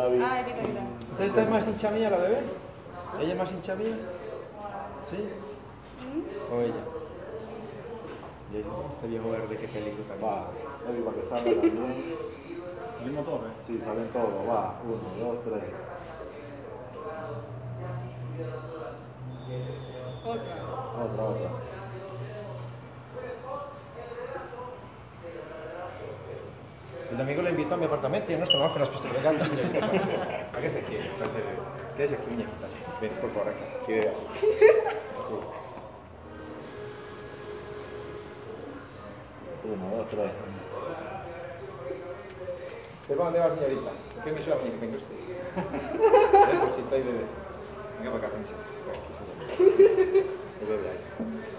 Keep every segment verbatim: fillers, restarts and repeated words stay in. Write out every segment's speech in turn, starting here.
David. Ah, quita, quita. ¿Entonces esta es más hincha mía la bebé? ¿Ella es más hincha mía? ¿Sí? ¿O ella? Y ese- este viejo verde, qué película también. Va, David, para que salga también. ¿El mismo torre? Sí, salen todos. Va, uno, dos, tres. Otra. Otra, otra. El domingo le invito a mi apartamento y ya nos tomamos con las pistolas. Venga, señorita. Hágase aquí. Quédese aquí, muñequita. Ven, por favor, acá. Aquí veas. Así. Uno, dos, tres. ¿Usted para dónde va, señorita? ¿Qué me suena que venga usted? Ven, cosita y bebé. Venga para acá, princesa. Aquí, señorita. El bebé ahí.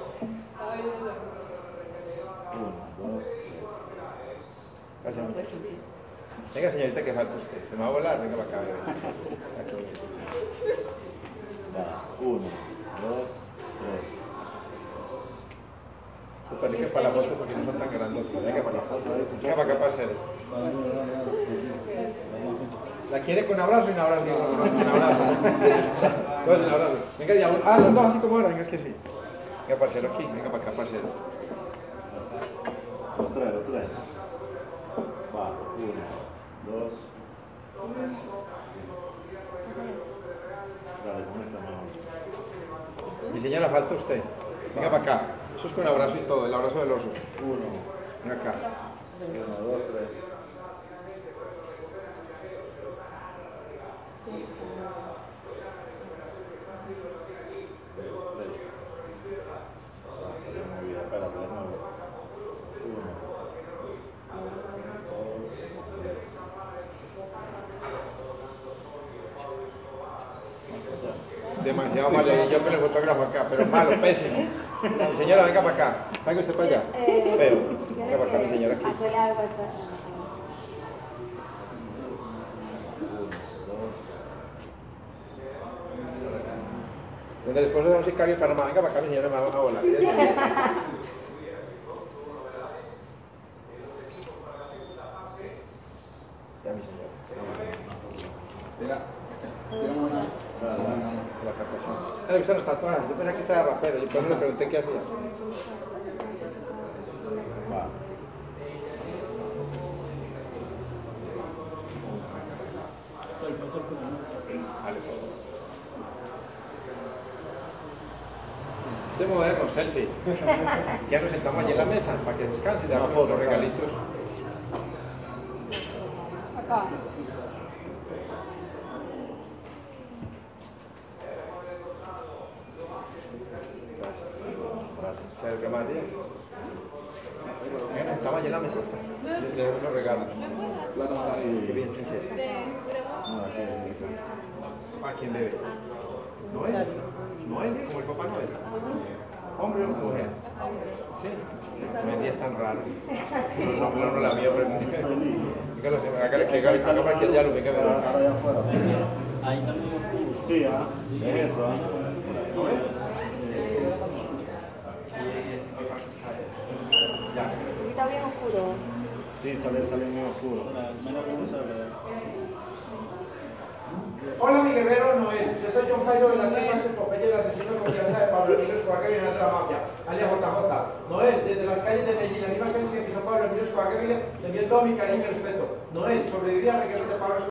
Uno, dos, Gracias, muñeca. Venga, señorita, que falta usted. Se me va a volar. Venga para acá, bebé. Aquí. va. Uno, dos, tres. Súper ricas para la foto porque no son tan grandotes. Venga para acá. Venga para acá, parcero. ¿La quiere con abrazo y un abrazo? Un abrazo. Todos un abrazo. Venga, ya. Ah, los dos así como ahora. Venga, es que sí. Venga, parcero, aquí. Venga para acá, parcero. Los tres, los tres. Va, uno, dos. Dale, con esta mano. Mi señora, falta usted. Venga para acá. Eso es con abrazo y todo. El abrazo del oso. Uno, Venga acá. uno, dos, tres. Ah, salió muy bien. Espérate, de nuevo. Uno, dos, tres. Demasiado malo. Yo me lo fotógrafo acá, pero malo, pésimo. Mi señora, venga para acá. Salga usted para allá. Feo. Venga para acá, mi señora, aquí. Donde el esposo es un sicario de Panamá. Venga para acá, mi señora, me va a volar. Ya, mi señora. Mira, digamos una. La carcasa. Ah, le gustan los tatuajes. Yo pensé que estaba rapero. Yo por eso le pregunté qué hacía. Va. Selfie, selfie, no. Vale, pues. De moderno, selfie. Ya nos sentamos allí en la mesa para que descanse y le damos los regalitos. Acá. Gracias. Gracias. ¿Sabe qué más bien? Bueno, estaba allí en la mesita. Le doy unos regalos. Qué bien, princesa. No, aquí, aquí. ¿A quién bebe? Noel. Noel, como el papá Noel. ¿Hombre o mujer? Sí. Hoy en día es tan raro. No, no, no la vio, pero... Dígalo, hágale que haga para aquí allá lo que queda. Ahora allá afuera. Ahí también. Sí, ah. Es eso, ah. Ya. Está bien oscuro. Sí, sale, sale muy oscuro. Menos que uno sabe. Hola, mi guerrero Noel. Yo soy John Jairo de las Cremas del Popeye, el asesino de confianza de Pablo Emilio Escobar y de la mafia, alias J J. Noel, desde las calles de Medellín, las mismas calles que pisó Pablo Emilio Escobar, te envío todo mi cariño y respeto. Noel, sobreviví a la guerra de Pablo Escobar.